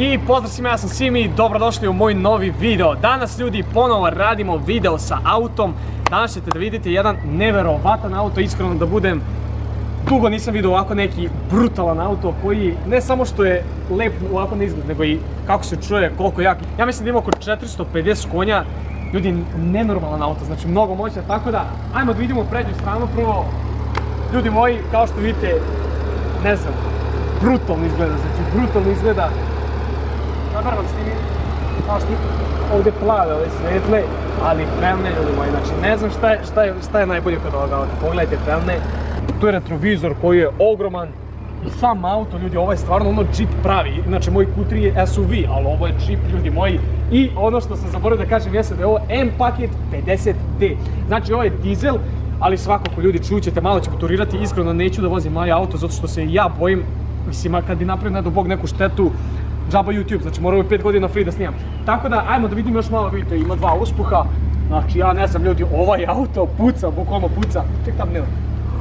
I pozdrav svima, ja sam Simi, dobrodošli u moj novi video. Danas ljudi ponovo radimo video sa autom. Danas ćete da vidite jedan neverovatan auto, iskreno da budem. Dugo nisam vidio ovako neki brutalan auto koji ne samo što je lep ovako na izgled, nego i kako se čuje, koliko jak. Ja mislim da ima oko 450 konja, ljudi, nenormalan auto, znači mnogo moćan, tako da ajmo da vidimo prednju stranu prvo. Ljudi moji, kao što vidite, ne znam, brutalno izgleda, znači brutalno izgleda. Naravno s tim, kao što ovdje plave ove svetle, ali felne ljudi moji, znači ne znam šta je najbolje kod ovoga auta. Pogledajte felne, tu je retrovizor koji je ogroman i sam auto, ljudi, ovo je stvarno ono džip pravi, inače moj Q3 je SUV, ali ovo je džip ljudi moji. I ono što sam zaboravio da kažem jeste da je ovo M paket 50D, znači ovo je dizel, ali svakako ljudi čućete, malo ćemo turirati, iskreno neću da vozim moj auto zato što se ja bojim, mislim, kad bi napravio ne do bog neku štetu, džaba YouTube, znači moramo 5 godina free da snimam. Tako da, ajmo da vidimo još malo, vidite, ima dva uspuha. Znači, ja ne znam ljudi, ovaj auto puca, bukvalno puca. Ček tam nema.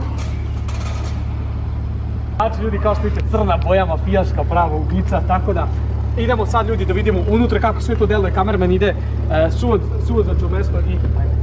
Znači ljudi, kao što vidite, crna boja, mafijaška prava ubica, tako da idemo sad ljudi da vidimo unutra kako sve to deluje, kamerman ide suvod za čumesto i ajmo.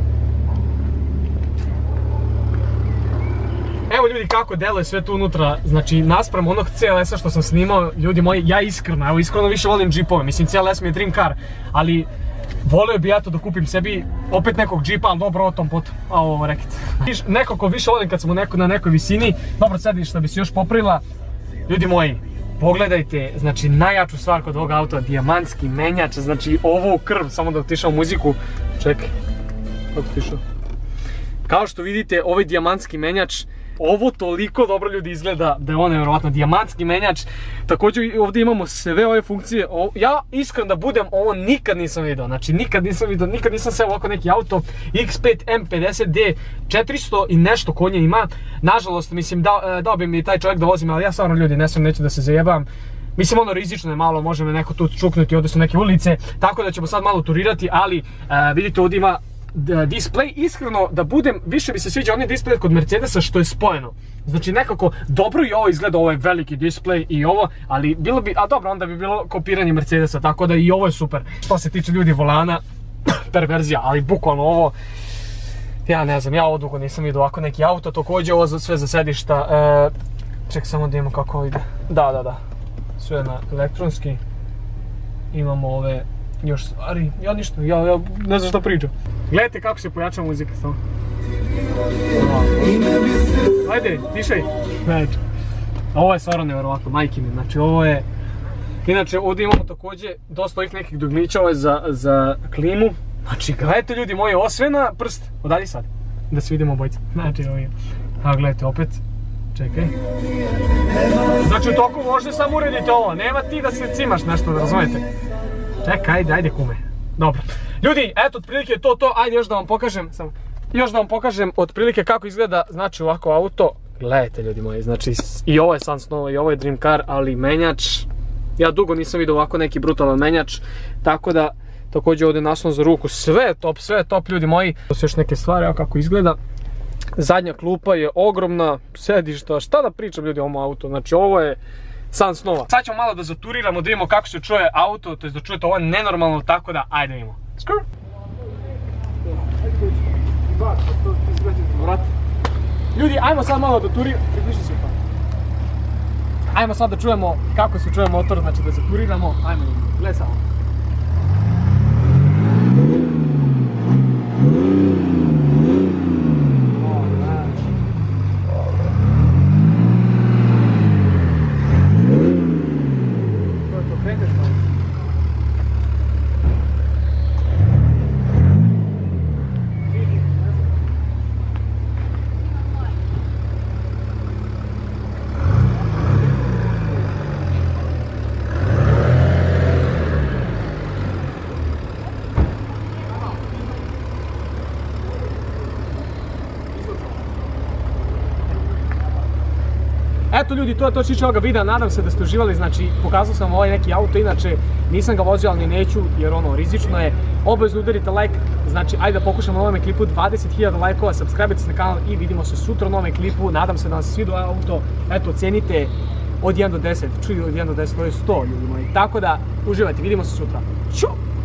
Evo ljudi kako deluje sve tu unutra, znači naspram onog CLS-a što sam snimao, ljudi moji, ja iskreno više volim džipove, mislim CLS mi je dream car, ali volio bi ja to da kupim sebi opet nekog džipa, ali dobro o tom potom, a ovo reket. Nekako više volim kad smo na nekoj visini, dobro sedišta bi se još popravila. Ljudi moji, pogledajte, znači najjaču stvar kod ovog auta, dijamantski menjač, znači ovo u krv, samo da otišao muziku, čekaj, kako otišao? Kao što vidite, ovaj dijamantski menjač, ovo toliko dobro ljudi izgleda da je on nevjerovatno, dijamantski menjač. Također ovdje imamo sve ove funkcije, ja iskren da budem, ovo nikad nisam vidio, znači nikad nisam seo ovako neki auto. X5 M50D, 400 i nešto konja ima, nažalost mislim dao bi mi taj čovjek da vozim, ali ja stvarno ljudi neću da se zajebam. Mislim ono rizično je malo, može me neko tu čuknuti, ovdje su neke ulice, tako da ćemo sad malo turirati, ali vidite ovdje ima display, iskreno da budem, više mi se sviđa onaj display kod Mercedesa što je spojeno. Znači nekako dobro i ovo izgleda, ovo je veliki display i ovo, ali bilo bi, a dobro onda bi bilo kopiranje Mercedesa, tako da i ovo je super. Što se tiče ljudi volana, perverzija, ali bukvalno ovo, ja ne znam, ja ovo dugo nisam vidio ovako neki auto, također ovo sve za sedišta, ček samo da imamo kako ovo ide, da, sve na elektronski, imamo ove još stvari, ja ništa, ja ne znam što pričam. Gledajte kako se pojača muzika samo. Ajde, tišaj. Ovo je stvarno nevjerovatno, majke mi, znači ovo je... Inače ovdje imamo također dosta ovih nekih dugmića, ovo je za klimu. Znači gledajte ljudi moji, ovo sve na prst. Odalje sad, da se vidimo obojica. Znači ovo je, evo gledajte opet. Čekaj. Znači u toku možete samo urediti ovo, nema ti da se cimaš nešto, da razumijete. Čekaj, ajde kume. Dobro. Ljudi, eto otprilike to, ajde još da vam pokažem, otprilike kako izgleda, znači ovako auto. Gledajte ljudi moji, znači i ovo je san snova i ovo je dream car, ali menjač, ja dugo nisam vidio ovako neki brutalan menjač, tako da također ovdje naslon za ruku, sve je top ljudi moji. To su još neke stvari, evo kako izgleda. Zadnja klupa je ogromna, sedišta, šta da pričam ljudi o ovom autu, znači ovo je san snova. Sad ćemo malo da zaturiramo, da vidimo kako se čuje auto, to jest da čujete ovo nenormalno, tako da ajde vidimo. Skrr! Ljudi, ajmo sad malo da turiramo, približi se pa. Ajmo sad da čujemo kako se čuje motor, znači da zaturiramo, ajmo vidimo, gledaj samo. Eto ljudi, to je to čiče ovoga videa, nadam se da ste uživali, znači pokazao sam ovaj neki auto, inače nisam ga vozio, ali ni neću jer ono rizično je. Obavezno udarite like, znači ajde da pokušamo na ovom klipu 20.000 lajkova, subscribe se na kanal i vidimo se sutra u novom klipu. Nadam se da vam se svidio ovaj auto, eto ocenite od 1 do 10, čuj od 1 do 10, to je 100 ljudi moji. Tako da, uživajte, vidimo se sutra. Ćao!